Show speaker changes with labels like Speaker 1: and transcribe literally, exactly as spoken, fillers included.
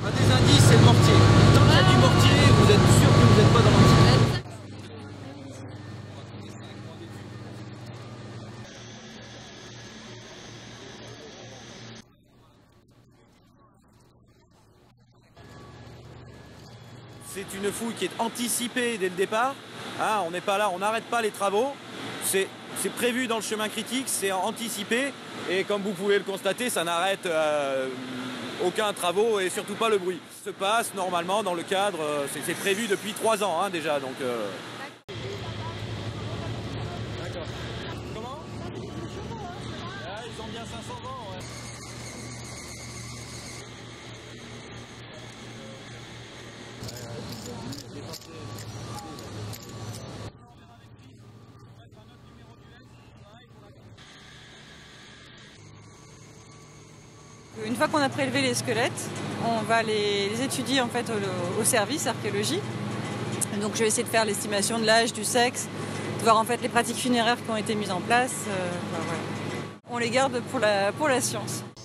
Speaker 1: Un des indices, c'est le mortier. Tant qu'il y a du mortier, vous êtes sûr que vous n'êtes pas dans l'antique. C'est une fouille qui est anticipée dès le départ. Hein, on n'est pas là, on n'arrête pas les travaux. C'est prévu dans le chemin critique, c'est anticipé. Et comme vous pouvez le constater, ça n'arrête euh, aucun travaux et surtout pas le bruit. Ça se passe normalement dans le cadre, euh, c'est prévu depuis trois ans hein, déjà. Donc, euh... D'accord. Comment ah, ils ont bien cinq cents ans, ouais.
Speaker 2: Une fois qu'on a prélevé les squelettes, on va les, les étudier en fait au, au service archéologie. Donc je vais essayer de faire l'estimation de l'âge, du sexe, de voir en fait les pratiques funéraires qui ont été mises en place. Euh, voilà. On les garde pour la, pour la science.